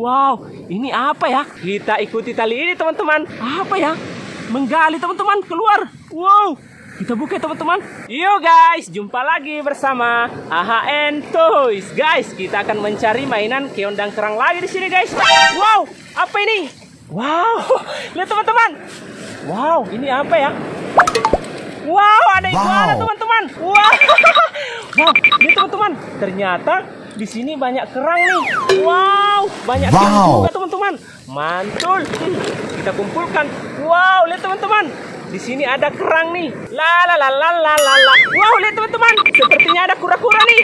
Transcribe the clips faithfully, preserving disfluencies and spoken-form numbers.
Wow, ini apa ya? Kita ikuti tali ini teman-teman. Apa ya? Menggali teman-teman, keluar. Wow, kita buka teman-teman. Yuk guys, jumpa lagi bersama A H N Toys. Guys, kita akan mencari mainan keong dan kerang lagi di sini guys. Wow, apa ini? Wow, lihat teman-teman. Wow, ini apa ya? Wow, ada iguana teman-teman. Wow, wow, lihat teman-teman. Ternyata di sini banyak kerang nih. Wow, banyak kerang wow. juga teman-teman. Mantul. Hmm, kita kumpulkan. Wow, lihat teman-teman. Di sini ada kerang nih. La la la la la la la. Wow, lihat teman-teman. Sepertinya ada kura-kura nih.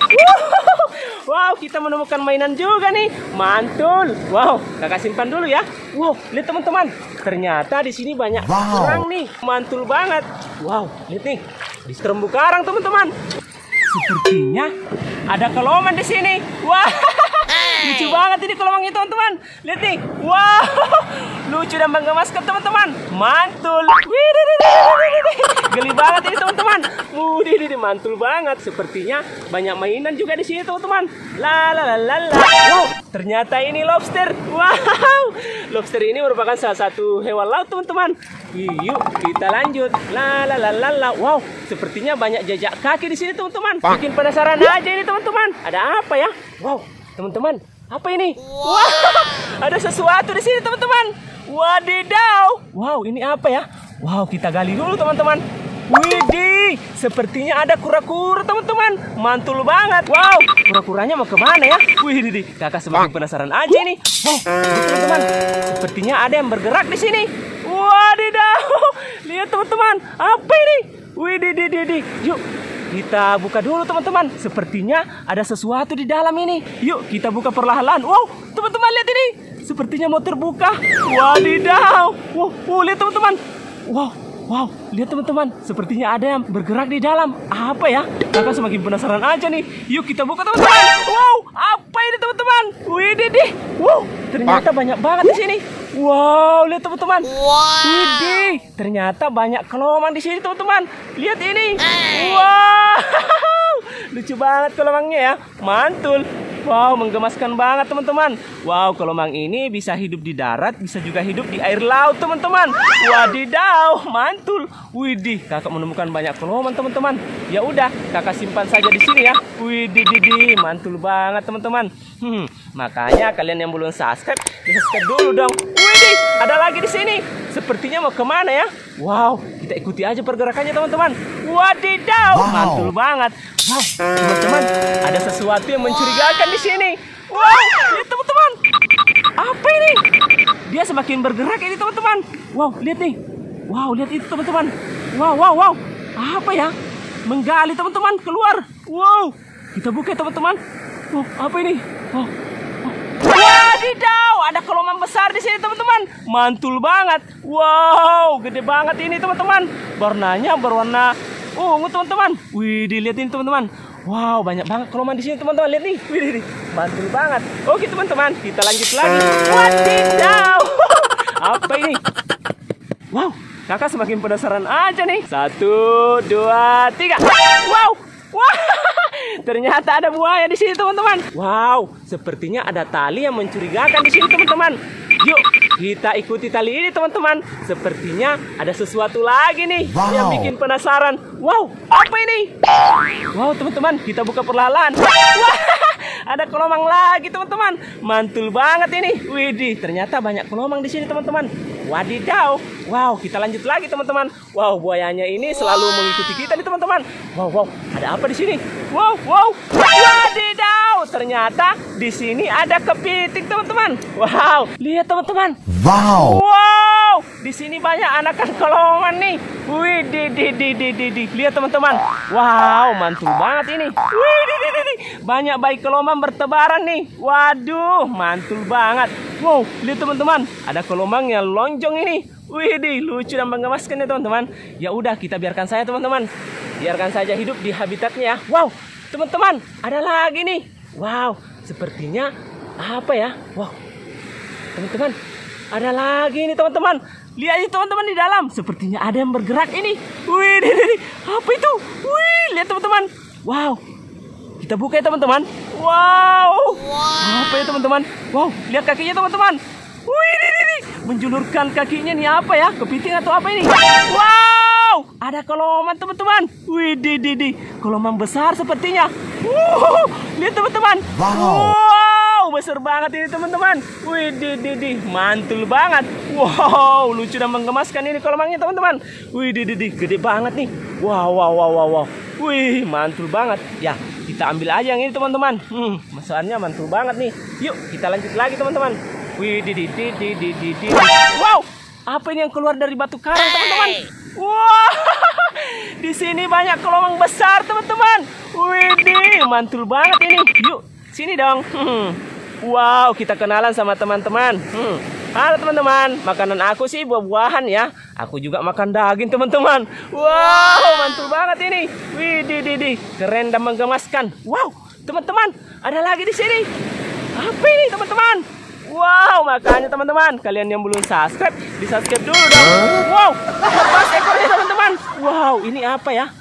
Wow, kita menemukan mainan juga nih. Mantul. Wow, kakak simpan dulu ya. Wow, lihat teman-teman. Ternyata di sini banyak wow. kerang nih. Mantul banget. Wow, lihat nih. Di terumbu karang teman-teman. Sepertinya ada keloman di sini. Wah, hey. Lucu banget ini kelomangnya teman-teman. Lihat nih. Wow, lucu dan menggemaskan teman-teman. Mantul. Wih, geli banget ini teman-teman. Wih, mantul banget. Sepertinya banyak mainan juga di sini teman-teman. La la la la la. Wow, ternyata ini lobster. Wow, lobster ini merupakan salah satu hewan laut teman-teman. Yuk kita lanjut. La la la la la. Wow, sepertinya banyak jejak kaki di sini teman-teman. Bikin penasaran aja ini teman-teman. Ada apa ya? Wow, teman-teman, apa ini? Wow, ada sesuatu di sini teman-teman. Wadidaw. Wow, ini apa ya? Wow, kita gali dulu teman-teman. Widih, sepertinya ada kura-kura teman-teman. Mantul banget. Wow, kura-kuranya mau kemana ya? Widih, kakak semakin penasaran aja nih. Wow, teman-teman, sepertinya ada yang bergerak di sini. Wadidaw, lihat teman-teman, apa ini? Widih, di, di, di. Yuk, kita buka dulu teman-teman. Sepertinya ada sesuatu di dalam ini. Yuk, kita buka perlahan-lahan. Wow, teman-teman lihat ini. Sepertinya mau terbuka. Wadidaw. Wow, wow lihat teman-teman. Wow. Wow, lihat teman-teman, sepertinya ada yang bergerak di dalam. Apa ya? Kakak semakin penasaran aja nih. Yuk kita buka teman-teman. Wow, apa ini teman-teman? Widih, wow, ternyata banyak banget di sini. Wow, lihat teman-teman. Widih, ternyata banyak kelomang di sini teman-teman. Lihat ini. Wow, lucu banget kelomangnya ya. Mantul. Wow, menggemaskan banget teman-teman. Wow, kelomang ini bisa hidup di darat, bisa juga hidup di air laut teman-teman. Wadidaw, mantul. Widih, kakak menemukan banyak kelomang teman-teman. Ya udah, kakak simpan saja di sini ya. Widih, didi, mantul banget teman-teman. Hmm, makanya kalian yang belum subscribe, subscribe dulu dong. Widih, ada lagi di sini. Sepertinya mau kemana ya? Wow, kita ikuti aja pergerakannya teman-teman. Wadidaw, wow. Mantul banget. Wow, teman-teman, ada sesuatu yang mencurigakan di sini. Wow, lihat teman-teman. Apa ini? Dia semakin bergerak ini teman-teman. Wow, lihat nih. Wow, lihat itu teman-teman. Wow, wow, wow. Apa ya? Menggali teman-teman, keluar. Wow, kita buka teman-teman. Wow, apa ini? Wow. Wadidaw, ada kelomang besar di sini teman-teman. Mantul banget. Wow, gede banget ini teman-teman. Warnanya berwarna ungu teman-teman. Wih, dilihat ini teman-teman. Wow, banyak banget kelomang di sini teman-teman. Lihat nih. Wih, mantul banget. Oke teman-teman, kita lanjut lagi. Wadidaw. Apa ini? Wow, kakak semakin penasaran aja nih. Satu, dua, tiga. Wow, wow. Ternyata ada buaya di sini teman-teman. Wow, sepertinya ada tali yang mencurigakan di sini teman-teman. Yuk kita ikuti tali ini teman-teman. Sepertinya ada sesuatu lagi nih wow. yang bikin penasaran. Wow, apa ini? Wow teman-teman, kita buka perlahan. Wah, ada kelomang lagi teman-teman. Mantul banget ini. Widih, ternyata banyak kelomang di sini teman-teman. Wadidaw. Wow, kita lanjut lagi teman-teman. Wow, buayanya ini selalu mengikuti kita nih teman-teman. Wow, wow, ada apa di sini? Wow, wow. Wadidaw, ternyata di sini ada kepiting teman-teman. Wow, lihat teman-teman. Wow. Wow, di sini banyak anakan kelomang nih. Wih, di di di di di di. Lihat teman-teman. Wow, mantul banget ini. Wih, di di di di. Banyak bayi kelomang bertebaran nih. Waduh, mantul banget. Wow, lihat teman-teman. Ada kelomang yang lonjong ini. Wih, di lucu dan menggemaskan ya teman-teman. Ya udah, kita biarkan saja teman-teman. Biarkan saja hidup di habitatnya ya. Wow, teman-teman, ada lagi nih. Wow, sepertinya apa ya? Wow, teman-teman, ada lagi nih teman-teman. Lihat itu teman-teman di dalam. Sepertinya ada yang bergerak ini. Wih, di, di, di. Apa itu? Wih, lihat teman-teman. Wow, kita buka ya teman-teman. Wow. Apa ya teman-teman? Wow, lihat kakinya teman-teman. Wih, ini, ini. Menjulurkan kakinya nih apa ya? Kepiting atau apa ini? Wow, ada keloman teman-teman. Wih, di, di, di. Keloman besar sepertinya. Wuh, lihat teman-teman. Wow. Wow, besar banget ini teman-teman. Wih, di, di, di. Mantul banget. Wow, lucu dan menggemaskan ini kelomangnya teman-teman. Wih, di, di, di. Gede banget nih. Wow, wow, wow, wow, wow. Wih, mantul banget. Ya, kita ambil aja yang ini teman-teman. Hmm, masalahnya mantul banget nih. Yuk, kita lanjut lagi teman-teman. Wih, di, di, di, di, di, di, di. Wow, apa ini yang keluar dari batu karang teman-teman? Wow, di sini banyak kelomang besar teman-teman. Wih, di, mantul banget ini. Yuk, sini dong. Hmm. Wow, kita kenalan sama teman-teman. Hmm. Halo teman-teman, makanan aku sih buah-buahan ya. Aku juga makan daging teman-teman. Wow, mantul banget ini. Wih, di, di, di. Keren dan menggemaskan. Wow, teman-teman, ada lagi di sini. Apa ini teman-teman? Wow, makanya teman-teman, kalian yang belum subscribe, di subscribe dulu dong. Wow, lepas ekornya teman-teman. Wow, ini apa ya?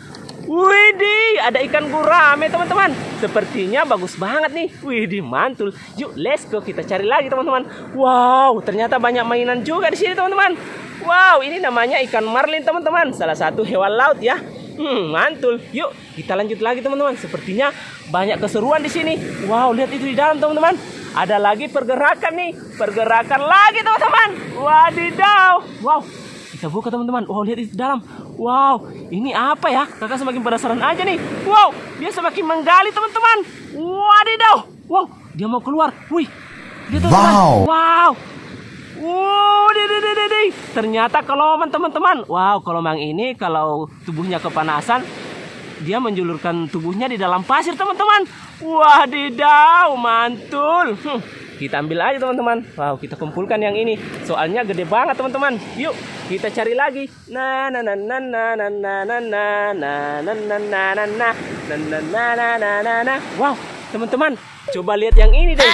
Widih, ada ikan gurame teman-teman. Sepertinya bagus banget nih. Widih, mantul. Yuk, let's go, kita cari lagi teman-teman. Wow, ternyata banyak mainan juga di sini teman-teman. Wow, ini namanya ikan marlin teman-teman. Salah satu hewan laut ya. Hmm, mantul. Yuk, kita lanjut lagi teman-teman. Sepertinya banyak keseruan di sini. Wow, lihat itu di dalam teman-teman. Ada lagi pergerakan nih. Pergerakan lagi teman-teman. Wadidaw. Wow, kita buka teman-teman. Wow, lihat itu di dalam. Wow, ini apa ya? Kakak semakin penasaran aja nih. Wow, dia semakin menggali teman-teman. Wadidaw. Wow, dia mau keluar. Wih, dia teman-teman. Wow. Wow. Wow, di, di, di, di, di. Ternyata keloman teman-teman. Wow, keloman ini kalau tubuhnya kepanasan, dia menjulurkan tubuhnya di dalam pasir teman-teman. Wadidaw, mantul. Hmm, kita ambil aja teman-teman. Wow, kita kumpulkan yang ini. Soalnya gede banget teman-teman. Yuk, kita cari lagi. Nah, nah, nah, nah, nah, nah, nah, nah, nah, nah, nah, nah, nah, nah, nah, nah, nah, nah, nah. Wow, teman-teman, coba lihat yang ini deh.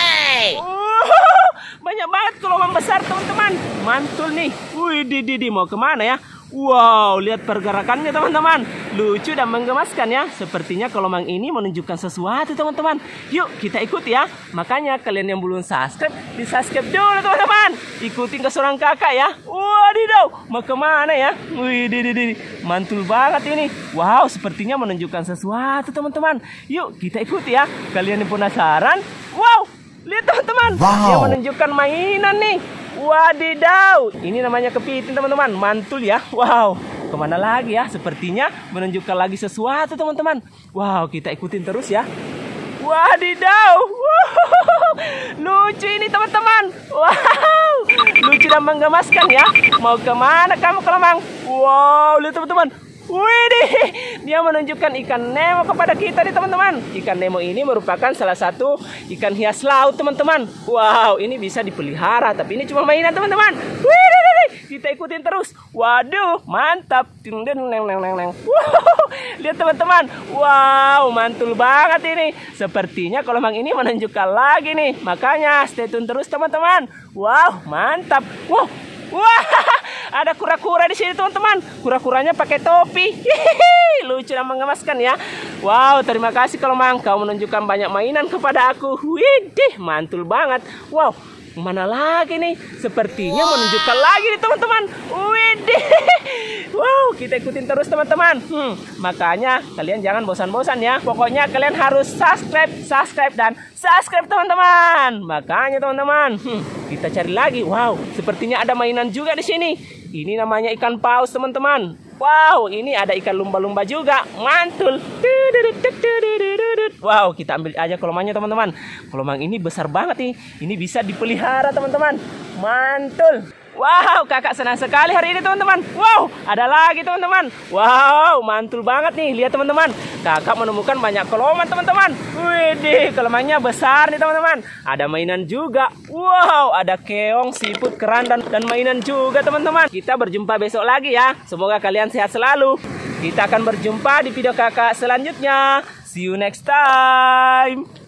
Banyak banget kelompok besar teman-teman. Mantul nih. Wih, di, di, di. Mau kemana ya? Wow, lihat pergerakannya teman-teman. Lucu dan menggemaskan ya. Sepertinya kelompok ini menunjukkan sesuatu teman-teman. Yuk, kita ikut ya. Makanya kalian yang belum subscribe, di subscribe dulu teman-teman. Ikutin keseruan kakak ya. Wadidaw, mau kemana ya? Wih, di, di, di. Mantul banget ini. Wow, sepertinya menunjukkan sesuatu teman-teman. Yuk, kita ikut ya. Kalian yang penasaran? Wow, lihat teman-teman. Wow. Dia menunjukkan mainan nih. Wadidaw, ini namanya kepiting teman-teman. Mantul ya. Wow, kemana lagi ya? Sepertinya menunjukkan lagi sesuatu teman-teman. Wow, kita ikutin terus ya. Wadidaw, wow. Lucu ini teman-teman. Wow, lucu dan menggemaskan ya. Mau kemana kamu kelemang? Wow, lihat teman-teman. Widih, dia menunjukkan ikan Nemo kepada kita nih teman-teman. Ikan Nemo ini merupakan salah satu ikan hias laut teman-teman. Wow, ini bisa dipelihara, tapi ini cuma mainan teman-teman. Widih, kita ikutin terus. Waduh, mantap. Ting deng neng neng neng neng. Wow, lihat teman-teman. Wow, mantul banget ini. Sepertinya kelompok ini menunjukkan lagi nih. Makanya stay tune terus teman-teman. Wow, mantap. Wow. Wah, ada kura-kura di sini teman-teman. Kura-kuranya pakai topi. Hihihi, lucu dan menggemaskan ya. Wow, terima kasih kalau mang kau menunjukkan banyak mainan kepada aku. Widih, mantul banget. Wow, mana lagi nih? Sepertinya wow. menunjukkan lagi nih teman-teman. Widih. Wow, kita ikutin terus teman-teman. Hmm, makanya kalian jangan bosan-bosan ya. Pokoknya kalian harus subscribe, subscribe dan subscribe teman-teman. Makanya teman-teman, hmm, kita cari lagi. Wow, sepertinya ada mainan juga di sini. Ini namanya ikan paus teman-teman. Wow, ini ada ikan lumba-lumba juga. Mantul. Wow, kita ambil aja kolomanya teman-teman. Kolomang ini besar banget nih. Ini bisa dipelihara teman-teman. Mantul. Wow, kakak senang sekali hari ini teman-teman. Wow, ada lagi teman-teman. Wow, mantul banget nih. Lihat teman-teman, kakak menemukan banyak keloman teman-teman. Widih, kelomangnya besar nih teman-teman. Ada mainan juga. Wow, ada keong, siput, kerang, dan, dan mainan juga teman-teman. Kita berjumpa besok lagi ya. Semoga kalian sehat selalu. Kita akan berjumpa di video kakak selanjutnya. See you next time.